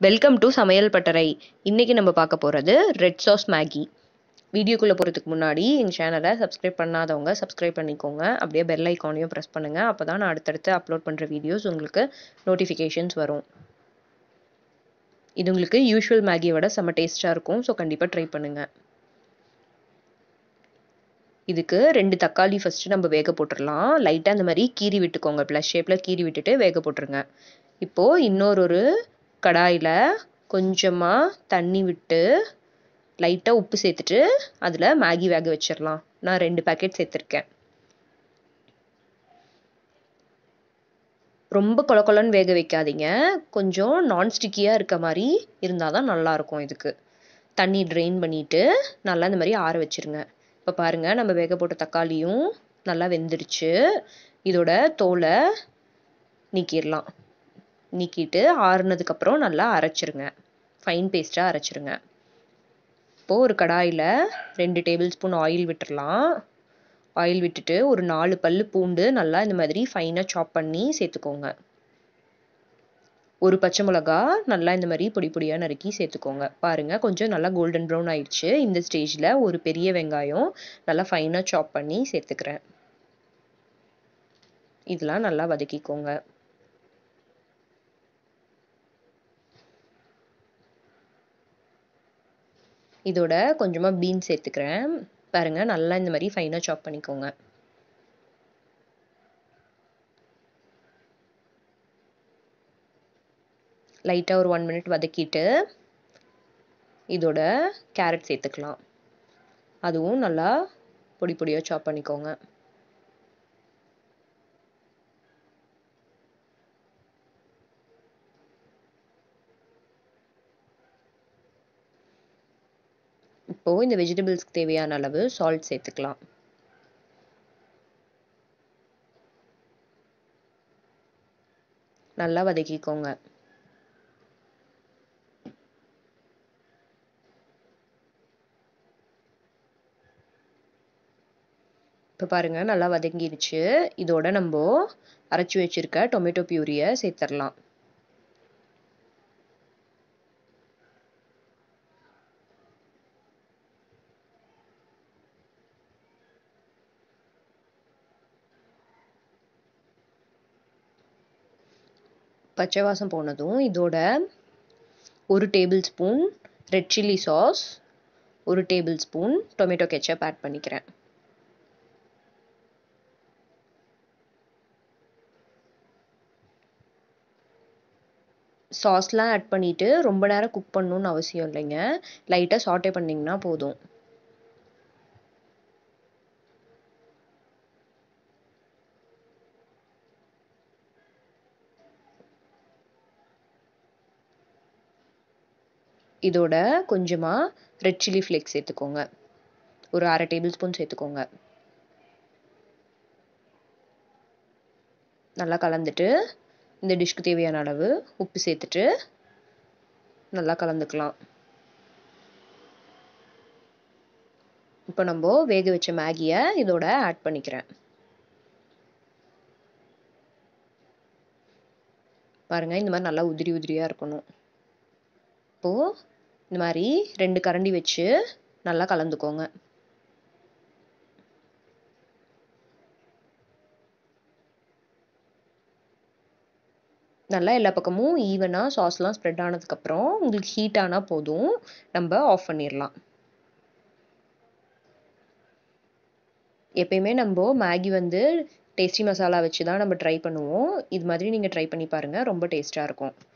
Welcome to சமையல் பட்டறை. இன்னைக்கு நம்ம பார்க்க போகிறது ரெட் சாஸ் மேகி. வீடியோக்குள்ளே போகிறதுக்கு முன்னாடி எங்கள் சேனலை சப்ஸ்கிரைப் பண்ணாதவங்க சப்ஸ்கிரைப் பண்ணிக்கோங்க. அப்படியே பெல் ஐக்கானையும் ப்ரெஸ் பண்ணுங்கள். அப்போ தான் நான் அடுத்தடுத்து அப்லோட் பண்ணுற வீடியோஸ் உங்களுக்கு நோட்டிஃபிகேஷன்ஸ் வரும். இது உங்களுக்கு யூஷுவல் மேகியை விட செம்ம டேஸ்ட்டாக இருக்கும். ஸோ கண்டிப்பாக ட்ரை பண்ணுங்கள். இதுக்கு 2 தக்காளி ஃபஸ்ட்டு நம்ம வேக போட்டுடலாம். லைட்டாக இந்த மாதிரி கீறி விட்டுக்கோங்க. ப்ளஸ் ஷேப்பில் கீறி விட்டுட்டு வேக போட்டுருங்க. இப்போது இன்னொரு கடாயில் கொஞ்சமாக தண்ணி விட்டு லைட்டாக உப்பு சேர்த்துட்டு அதில் மேகி வேக வச்சிடலாம். நான் 2 பேக்கெட் சேர்த்துருக்கேன். ரொம்ப கொலன்னு வேக வைக்காதீங்க. கொஞ்சம் நான்ஸ்டிக்கியாக இருக்க மாதிரி இருந்தால் தான் நல்லாயிருக்கும். இதுக்கு தண்ணி ட்ரெயின் பண்ணிவிட்டு நல்லா இந்த மாதிரி ஆற வச்சுருங்க. இப்போ பாருங்கள், நம்ம வேக போட்ட தக்காளியும் நல்லா வெந்துடுச்சு. இதோட தோலை நீக்கிடலாம். நீக்கிட்டு ஆறுனதுக்கப்புறம் நல்லா அரைச்சிருங்க. ஃபைன் பேஸ்ட்டாக அரைச்சிருங்க. இப்போது ஒரு கடாயில் 2 டேபிள் ஸ்பூன் ஆயில் விட்டுடலாம். ஆயில் விட்டுட்டு ஒரு 4 பல்லு பூண்டு நல்லா இந்த மாதிரி ஃபைனாக சாப் பண்ணி சேர்த்துக்கோங்க. ஒரு பச்சை மிளகா நல்லா இந்த மாதிரி பொடி பொடியாக நறுக்கி சேர்த்துக்கோங்க. பாருங்கள், கொஞ்சம் நல்லா கோல்டன் ப்ரௌன் ஆயிடுச்சு. இந்த ஸ்டேஜில் ஒரு பெரிய வெங்காயம் நல்லா ஃபைனாக சாப் பண்ணி சேர்த்துக்கிறேன். இதெல்லாம் நல்லா வதக்கிக்கோங்க. இதோட கொஞ்சமாக பீன்ஸ் சேர்த்துக்கிறேன். பாருங்கள், நல்லா இந்த மாதிரி ஃபைனாக சாப் பண்ணிக்கோங்க. லைட்டாக ஒரு 1 மினிட் வதக்கிட்டு இதோட கேரட் சேர்த்துக்கலாம். அதுவும் நல்லா பொடி பொடியாக சாப் பண்ணிக்கோங்க. இப்போது இந்த வெஜிடபிள்ஸ்க்கு தேவையான அளவு சால்ட் சேர்த்துக்கலாம். நல்லா வதக்கிக்கோங்க. இப்போ பாருங்கள், நல்லா வதங்கிடுச்சு. இதோட நம்ம அரைச்சி வச்சிருக்க டொமேட்டோ பியூரியை சேர்த்துடலாம். பச்சை வாசம் போனதும் இதோட 1 tablespoon red chilli sauce, 1 tablespoon tomato ketchup add பண்ணிக்கிறேன். சாஸ்லாம் ஆட் பண்ணிவிட்டு ரொம்ப நேரம் குக் பண்ணணுன்னு அவசியம் இல்லைங்க. லைட்டாக சாட்டே பண்ணிங்கன்னா போதும். இதோட கொஞ்சமாக ரெட் சில்லி ஃப்ளேக்ஸ் சேர்த்துக்கோங்க. ஒரு 1/2 டேபிள் ஸ்பூன் சேர்த்துக்கோங்க. நல்லா கலந்துட்டு இந்த டிஷ்க்கு தேவையான அளவு உப்பு சேர்த்துட்டு நல்லா கலந்துக்கலாம். இப்போ நம்ம வேக வச்ச மேகியை இதோட ஆட் பண்ணிக்கிறேன். பாருங்கள், இந்த மாதிரி நல்லா உதிரி உதிரியாக இருக்கணும். இப்போது இந்த மாதிரி 2 கரண்டி வச்சு நல்லா கலந்துக்கோங்க. நல்லா எல்லா பக்கமும் ஈவனாக சாஸ்லாம் ஸ்ப்ரெட் ஆனதுக்கப்புறம் உங்களுக்கு ஹீட் ஆனால் போதும், நம்ம ஆஃப் பண்ணிடலாம். எப்பயுமே நம்ம மேகி டேஸ்டி மசாலா வச்சு தான் நம்ம ட்ரை பண்ணுவோம். இது மாதிரி நீங்கள் ட்ரை பண்ணி பாருங்கள், ரொம்ப டேஸ்ட்டாக இருக்கும்.